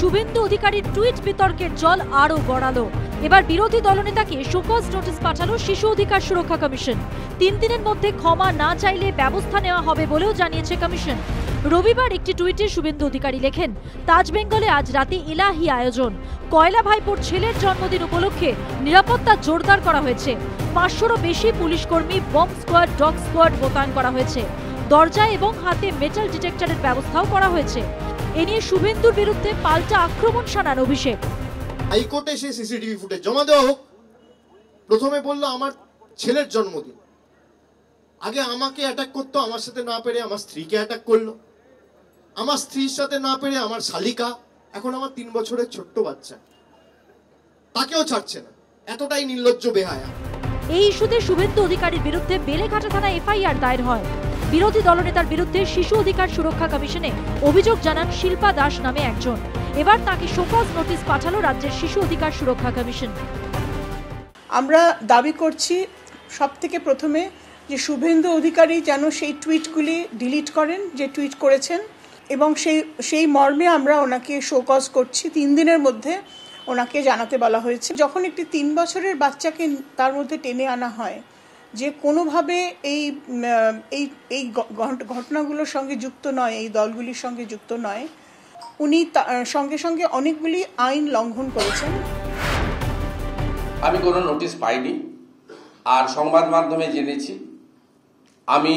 শুভেন্দু অধিকারীর টুইট বিতর্কের জল আরও গড়ালো। এবার বিরোধী দলনেতাকে শোকজ নোটিশ পাঠালো শিশু অধিকার সুরক্ষা কমিশন। 3 দিনের মধ্যে ক্ষমা না চাইলে ব্যবস্থা নেওয়া হবে বলেও জানিয়েছে কমিশন। রবিবার একটি টুইটে শুভেন্দু অধিকারী লেখেন, তাজ বেঙ্গলে আজ রাতে ইলাহি আয়োজন। কয়লা ভাইপোর ছেলের জন্মদিন উপলক্ষে নিরাপত্তা জোরদার করা হয়েছে। 500রও বেশি পুলিশ কর্মী, বম্ব স্কোয়াড, ডগ স্কোয়াড মোতায়েন করা হয়েছে। দরজা এবং হাতে মেটাল ডিটেক্টরের ব্যবস্থাও করা হয়েছে। এ নিয়ে শুভেন্দুর বিরুদ্ধে পাল্টা আক্রমণ শানান অভিষেক। হাইকোর্টে সেই সিসিটিভি ফুটেজ জমা দেওয়া হোক। প্রথমে বললো আমার ছেলের জন্মদিন, আগে আমাকে অ্যাটাক করতো, আমার সাথে না পেরে আমার স্ত্রীকে অ্যাটাক করলো, আমার স্ত্রীর সাথে না পেরে আমার শালিকা, এখন আমার 3 বছরের ছোট্ট বাচ্চা, তাকেও ছাড়ছে না। এতটাই নির্লজ্জ বেহায়া। এই ইস্যুতে শুভেন্দু অধিকারীর বিরুদ্ধে বেলেঘাটা থানায় এফআইআর দায়ের হয়। বিরোধী দলনেতার বিরুদ্ধে শিশু অধিকার সুরক্ষা কমিশনে অভিযোগ জানান শিল্পা দাস নামে একজন। এবার তাকে শোকজ নোটিশ পাঠালো রাজ্যের শিশু অধিকার সুরক্ষা কমিশন। আমরা দাবি করছি সবথেকে প্রথমে যে শুভেন্দু অধিকারী যেন সেই টুইটগুলি ডিলিট করেন যে টুইট করেছেন, এবং সেই মর্মে আমরা ওনাকে শোকজ করছি। 3 দিনের মধ্যে ওনাকে জানাতে বলা হয়েছে। যখন একটি 3 বছরের বাচ্চাকে তার মধ্যে টেনে আনা হয়, যে কোনোভাবে এই এই ঘটনাগুলোর সঙ্গে যুক্ত নয়, এই দলগুলির সঙ্গে যুক্ত নয়, উনি সঙ্গে সঙ্গে অনেকগুলি আইন লঙ্ঘন করেছেন। আমি কোনো নোটিশ পাইনি, আর সংবাদ মাধ্যমে জেনেছি। আমি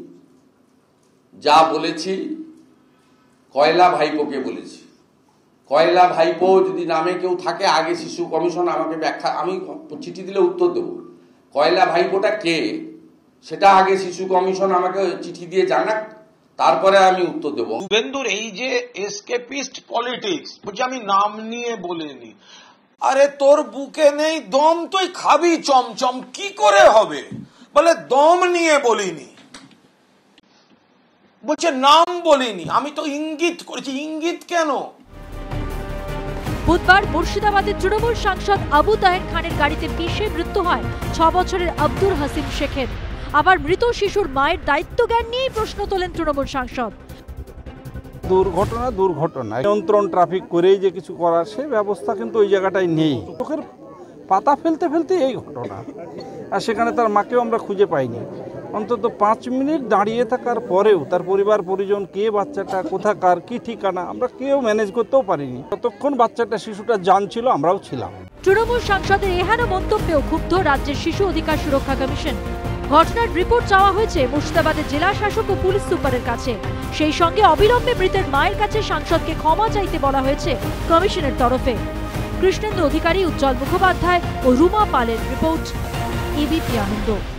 যা বলেছি কয়লা ভাইপোকে বলেছি। কয়লা ভাইপো যদি নামে কেউ থাকে, আগে শিশু কমিশন আমাকে ব্যাখ্যা, আমি চিঠি দিলে উত্তর দেব। কয়লা ভাইপোটা কে সেটা আগে শিশু কমিশন আমাকে চিঠি দিয়ে জানাক, তারপরে আমি উত্তর দেব। শুভেন্দুর এই যে এসকেপিস্ট পলিটিক্স, বলছি আমি নাম নিয়ে বলিনি। আরে তোর বুকে নেই দম, তুই খাবি চমচম, কি করে হবে? বলে দম নিয়ে বলিনি, বলছে নাম বলিনি, আমি তো ইঙ্গিত করেছি। ইঙ্গিত কেন? বুধবার মুর্শিদাবাদের তৃণমূল সাংসদ আবু তাহের খানের গাড়িতে পিষে মৃত্যু হয় 6 বছরের আব্দুল হাসিম শেখের। আবার মৃত শিশুর মায়ের দায়িত্ব জ্ঞান নিয়েই প্রশ্ন তোলেন তৃণমূল সাংসদ। দুর্ঘটনা নিয়ন্ত্রণ ট্রাফিক করেই যে কিছু করার সে ব্যবস্থা কিন্তু ওই জায়গাটায় নেই। চোখের পাতা ফেলতে ফেলতে এই ঘটনা, আর সেখানে তার মাকেও আমরা খুঁজে পাইনি। অন্তত 5 মিনিট দাঁড়িয়ে থাকার পরেও তার পরিবার পরিজন, কে বাচ্চাটা, কোথাকার, কি ঠিকানা, আমরা কেউ ম্যানেজ করতেও পারিনি। ততক্ষণ বাচ্চাটা, শিশুটা জানছিল, আমরাও ছিলাম। তৃণমূল সাংসদের এহেন মন্তব্যেও ক্ষুব্ধ রাজ্যের শিশু অধিকার সুরক্ষা কমিশন। ঘটনার রিপোর্ট চাওয়া হয়েছে মুর্শিদাবাদের জেলা শাসক ও পুলিশ সুপারের কাছে। সেই সঙ্গে অবিলম্বে মৃতের মায়ের কাছে সাংসদকে ক্ষমা চাইতে বলা হয়েছে কমিশনের তরফে। কৃষ্ণেন্দু অধিকারী, উজ্জ্বল মুখোপাধ্যায় ও রুমা পালের রিপোর্ট, এবিপি আনন্দ।